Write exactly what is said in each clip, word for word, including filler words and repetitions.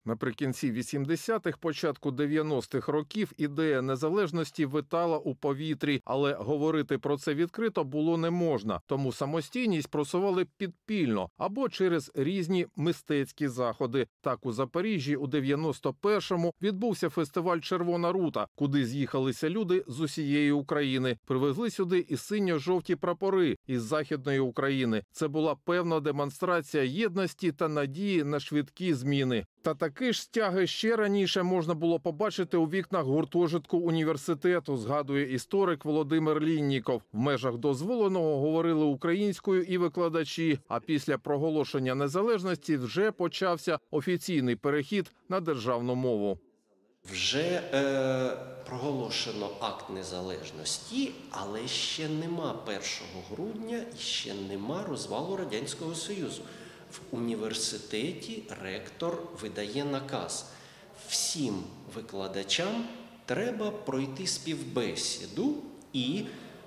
Наприкінці вісімдесятих, початку дев'яностих років ідея незалежності витала у повітрі, але говорити про це відкрито було не можна, тому самостійність просували підпільно або через різні мистецькі заходи. Так у Запоріжжі у дев'яносто першому відбувся фестиваль «Червона рута», куди з'їхалися люди з усієї України. Привезли сюди і синьо-жовті прапори із Західної України. Це була певна демонстрація єдності та надії на швидкі зміни. Та такі ж стяги ще раніше можна було побачити у вікнах гуртожитку університету, згадує історик Володимир Лінніков. В межах дозволеного говорили українською і викладачі, а після проголошення незалежності вже почався офіційний перехід на державну мову. Вже е, проголошено акт незалежності, але ще нема першого грудня і ще нема розвалу Радянського Союзу. В університеті ректор видає наказ. Всім викладачам треба пройти співбесіду і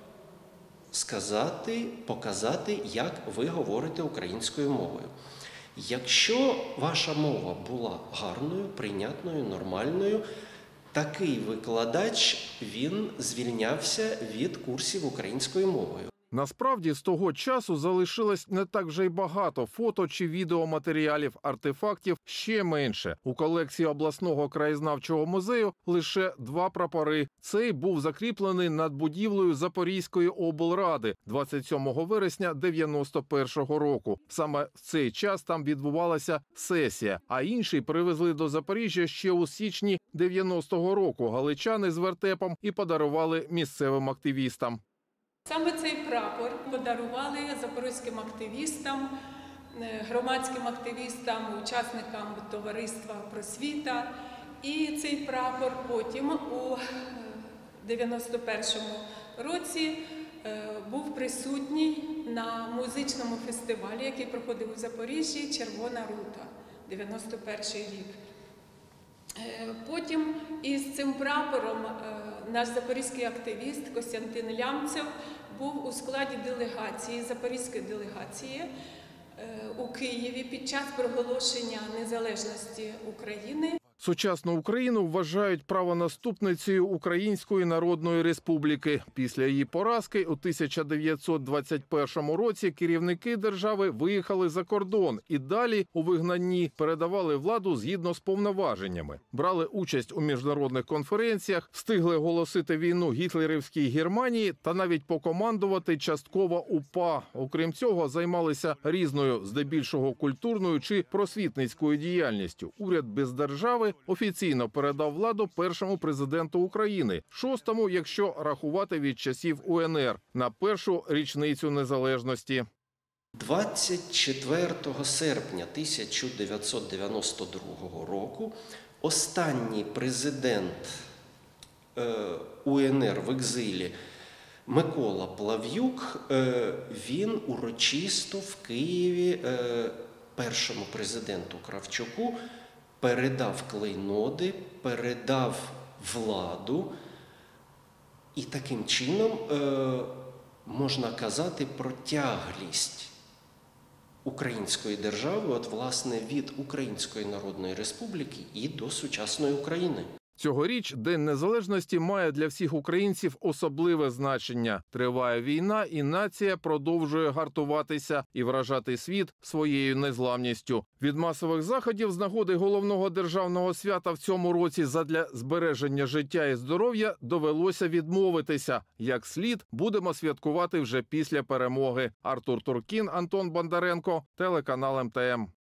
сказати, показати, як ви говорите українською мовою. Якщо ваша мова була гарною, прийнятною, нормальною, такий викладач, він звільнявся від курсів українською мовою. Насправді, з того часу залишилось не так вже й багато фото чи відеоматеріалів, артефактів ще менше. У колекції обласного краєзнавчого музею лише два прапори. Цей був закріплений над будівлею Запорізької облради двадцять сьомого вересня дев'яносто першого року. Саме в цей час там відбувалася сесія, а інший привезли до Запоріжжя ще у січні дев'яностого року галичани з вертепом і подарували місцевим активістам. Саме цей прапор подарували запорізьким активістам, громадським активістам, учасникам товариства «Просвіта». І цей прапор потім у дев'яносто першому році був присутній на музичному фестивалі, який проходив у Запоріжжі, «Червона рута», дев'яносто перший рік. Потім із цим прапором наш запорізький активіст Костянтин Лямцев був у складі делегації, запорізької делегації у Києві під час проголошення незалежності України. Сучасну Україну вважають правонаступницею Української Народної Республіки. Після її поразки у тисяча дев'ятсот двадцять першому році керівники держави виїхали за кордон і далі у вигнанні передавали владу згідно з повноваженнями. Брали участь у міжнародних конференціях, встигли оголосити війну гітлерівській Германії та навіть покомандувати частково УПА. Окрім цього, займалися різною, здебільшого культурною чи просвітницькою діяльністю. Уряд без держави офіційно передав владу першому президенту України, шостому, якщо рахувати від часів У Ен Ер, на першу річницю незалежності. двадцять четвертого серпня тисяча дев'ятсот дев'яносто другого року останній президент У Ен Ер в екзилі Микола Плав'юк, він урочисто в Києві першому президенту Кравчуку передав клейноди, передав владу, і таким чином е, можна казати про тяглість української держави, от, власне, від Української Народної Республіки і до сучасної України. Цьогоріч День Незалежності має для всіх українців особливе значення. Триває війна, і нація продовжує гартуватися і вражати світ своєю незламністю. Від масових заходів з нагоди головного державного свята в цьому році задля збереження життя і здоров'я довелося відмовитися. Як слід, будемо святкувати вже після перемоги. Артур Туркін, Антон Бондаренко, телеканал Ем Те Ем.